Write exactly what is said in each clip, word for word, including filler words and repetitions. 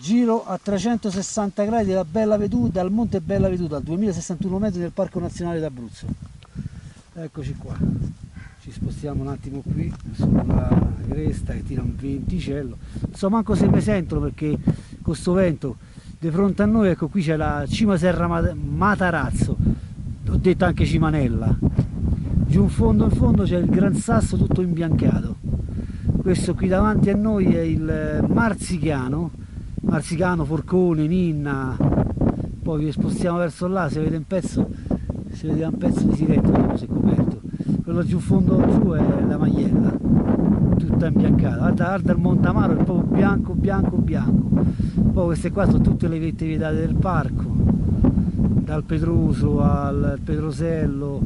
Giro a trecentosessanta gradi della Bella Veduta, dal Monte Bella Veduta, a duemilasessantuno metri del Parco Nazionale d'Abruzzo. Eccoci qua, ci spostiamo un attimo qui sulla cresta che tira un venticello. Non so manco se mi sentono perché con sto vento di fronte a noi, ecco qui c'è la Cima Serra Matarazzo, ho detto anche Cimanella. Giù in fondo in fondo c'è il Gran Sasso tutto imbiancato. Questo qui davanti a noi è il Marsichiano, Marsichiano, Forcone, Ninna. Poi vi spostiamo verso là, si vede un pezzo, si vede un pezzo di Siretto, vediamo se è coperto. Quello giù in fondo giù è la Magliella, tutta imbiancata. Guarda, guarda il Montamaro, è proprio bianco, bianco, bianco. Poi queste qua sono tutte le vette vietate del parco, dal Pedroso al Pedrosello,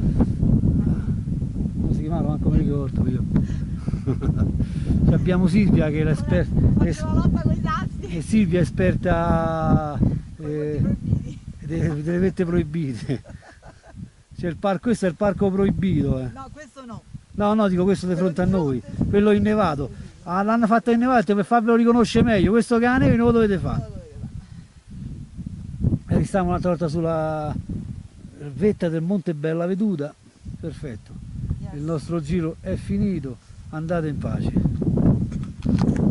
come si chiamava? Manco mi ricordo io. Abbiamo Silvia che è l'esperta, e Silvia è esperta eh, delle, delle vette proibite. C'è il parco, questo è il parco proibito. Eh. No, questo no. No, no, dico questo di fronte a noi, quello innevato. Ah, l'hanno fatto innevato per farvelo riconoscere meglio, questo che ha neve non lo dovete fare. E stiamo un'altra volta sulla vetta del Monte Bella Veduta. Perfetto. Il nostro giro è finito, andate in pace.